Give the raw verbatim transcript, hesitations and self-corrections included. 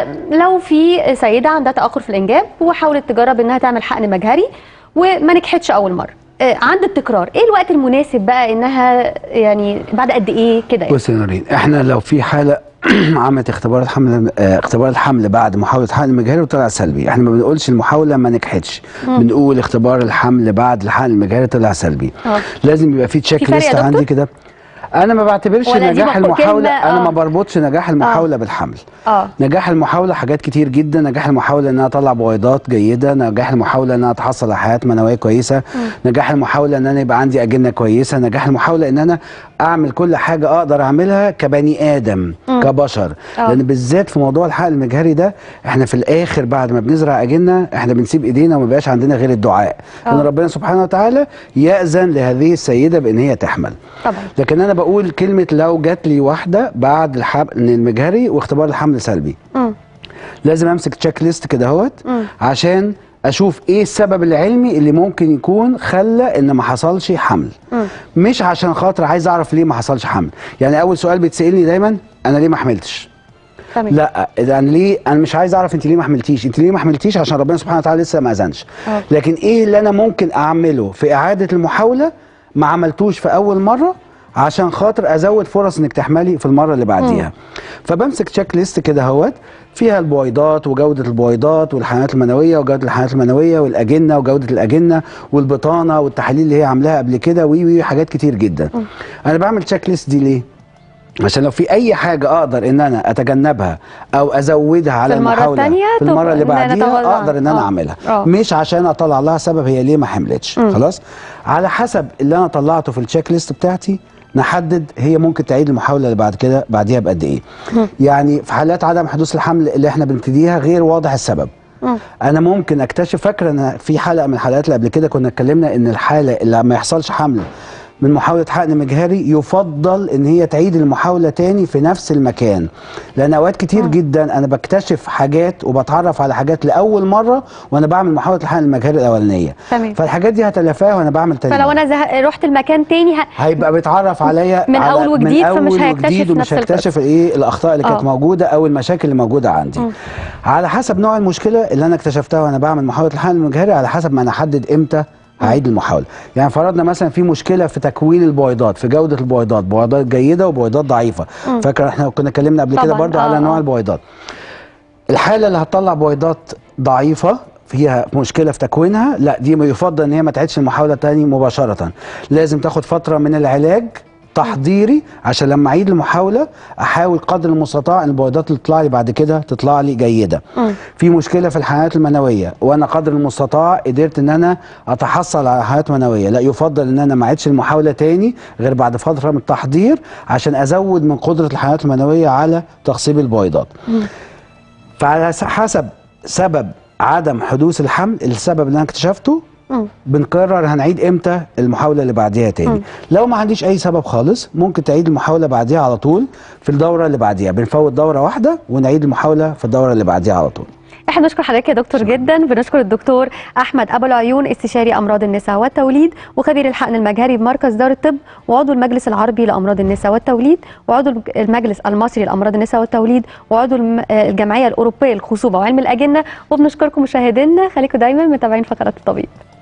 لو في سيده عندها تاخر في الانجاب وحاولت تجرب انها تعمل حقن مجهري وما نجحتش اول مره، عند التكرار ايه الوقت المناسب بقى انها يعني بعد قد ايه كده يعني؟ بصي يا نورين، احنا لو في حاله عملت اختبار الحمل اه اختبار الحمل بعد محاوله حقن مجهري وطلع سلبي، احنا ما بنقولش المحاوله ما نجحتش، بنقول اختبار الحمل بعد الحقن المجهري طلع سلبي. أوه. لازم يبقى في تشيك ليست عندي كده. انا ما بعتبرش نجاح المحاوله، انا ما بربطش نجاح المحاوله آه. بالحمل. اه نجاح المحاوله حاجات كتير جدا، نجاح المحاوله انها اطلع بويضات جيده، نجاح المحاوله انها اتحصل على حياه منويه كويسه، م. نجاح المحاوله ان انا يبقى عندي اجنه كويسه، نجاح المحاوله ان انا اعمل كل حاجه اقدر اعملها كبني ادم م. كبشر. أوه. لان بالذات في موضوع الحقن المجهري ده احنا في الاخر بعد ما بنزرع اجنه احنا بنسيب ايدينا وما بيبقاش عندنا غير الدعاء ان ربنا سبحانه وتعالى يأذن لهذه السيده بان هي تحمل. طبعا. لكن انا بقول كلمه لو جات لي واحده بعد الحقن المجهري واختبار الحمل سلبي، م. لازم امسك تشيك ليست كده اهوت عشان اشوف ايه السبب العلمي اللي ممكن يكون خلى ان ما حصلش حمل. م. مش عشان خاطر عايز اعرف ليه ما حصلش حمل. يعني اول سؤال بيتسالني دايما انا ليه ما حملتش؟ تمام. لا اذا انا ليه انا مش عايز اعرف انت ليه ما حملتيش، انت ليه ما حملتيش عشان ربنا سبحانه وتعالى لسه ما اذنش. لكن ايه اللي انا ممكن اعمله في اعاده المحاوله ما عملتوش في اول مره عشان خاطر ازود فرص انك تحملي في المره اللي بعديها. فبمسك تشيك ليست كده اهوت فيها البويضات وجوده البويضات والحيوانات المنويه وجوده الحيوانات المنويه والاجنه وجوده الاجنه والبطانه والتحاليل اللي هي عاملاها قبل كده وي وي حاجات كتير جدا. م. انا بعمل تشيك ليست دي ليه؟ عشان لو في اي حاجه اقدر ان انا اتجنبها او ازودها على المحاوله في المره اللي بعديها اقدر ان انا أوه. اعملها. أوه. مش عشان اطلع لها سبب هي ليه ما حملتش. م. خلاص على حسب اللي انا طلعته في التشيك ليست بتاعتي نحدد هي ممكن تعيد المحاوله اللي بعد كده بعديها بقد ايه. م. يعني في حالات عدم حدوث الحمل اللي احنا بنبتديها غير واضح السبب، م. انا ممكن اكتشف. فاكره ان في حلقه من الحلقات اللي قبل كده كنا اتكلمنا ان الحاله اللي ما يحصلش حمل من محاولة حقن مجهري يفضل ان هي تعيد المحاولة تاني في نفس المكان، لان اوقات كتير آه. جدا انا بكتشف حاجات وبتعرف على حاجات لاول مرة وانا بعمل محاولة الحقن المجهري الاولانية. تمام. فالحاجات دي هتلافاها وانا بعمل تاني. فلو انا زه... رحت المكان تاني ه... هيبقى بيتعرف عليا من اول وجديد، فمش هيكتشف ومش هيكتشف ايه الاخطاء اللي كانت موجودة او المشاكل اللي موجودة عندي. م. على حسب نوع المشكلة اللي انا اكتشفتها وانا بعمل محاولة الحقن المجهري، على حسب ما انا احدد امتى هعيد المحاولة. يعني فرضنا مثلا في مشكلة في تكوين البويضات، في جودة البويضات، بويضات جيدة وبويضات ضعيفة. فاكر احنا كنا اتكلمنا قبل كده برضو آه على نوع البويضات. الحالة اللي هتطلع بويضات ضعيفة فيها مشكلة في تكوينها، لا دي يفضل ان هي ما تعيدش المحاولة تاني مباشرة، لازم تاخد فترة من العلاج تحضيري عشان لما اعيد المحاوله احاول قدر المستطاع ان البويضات اللي تطلع لي بعد كده تطلع لي جيده. م. في مشكله في الحيوانات المنويه وانا قدر المستطاع قدرت ان انا اتحصل على حيوانات منويه، لا يفضل ان انا ما اعيدش المحاوله تاني غير بعد فتره من التحضير عشان ازود من قدره الحيوانات المنويه على تخصيب البويضات. م. فعلى حسب سبب عدم حدوث الحمل، السبب اللي انا اكتشفته م. بنقرر هنعيد امتى المحاوله اللي بعديها تاني. م. لو ما عنديش اي سبب خالص ممكن تعيد المحاوله بعديها على طول في الدوره اللي بعديها، بنفوت دوره واحده ونعيد المحاوله في الدوره اللي بعديها على طول. احنا بنشكر حضرتك يا دكتور جدا، بنشكر الدكتور احمد ابو العيون استشاري امراض النساء والتوليد وخبير الحقن المجهري بمركز دار الطب وعضو المجلس العربي لامراض النساء والتوليد وعضو المجلس المصري لامراض النساء والتوليد وعضو الجمعيه الاوروبيه للخصوبه وعلم الاجنه. وبنشكركم مشاهدينا، خليكم دايما متابعين فقرات الطبيب.